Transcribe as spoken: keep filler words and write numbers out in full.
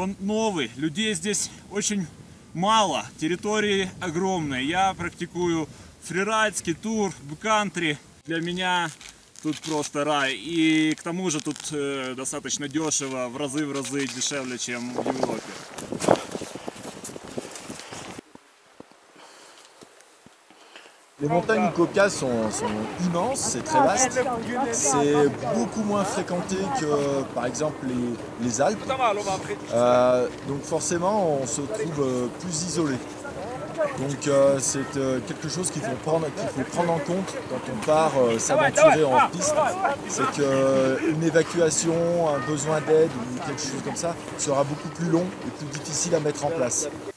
он новый, людей здесь очень мало, территории огромные. Я практикую фрирайд, скитур, бэккантри. Для меня тут просто рай. И к тому же тут э, достаточно дешево, в разы в разы дешевле, чем в Европе. Les montagnes du Caucase sont, sont immenses, c'est très vaste, c'est beaucoup moins fréquenté que par exemple les, les Alpes, euh, donc forcément on se trouve plus isolé. Donc euh, c'est euh, quelque chose qu'il faut, prendre, qu'il faut prendre en compte quand on part euh, s'aventurer en piste, c'est qu'une évacuation, un besoin d'aide ou quelque chose comme ça sera beaucoup plus long et plus difficile à mettre en place.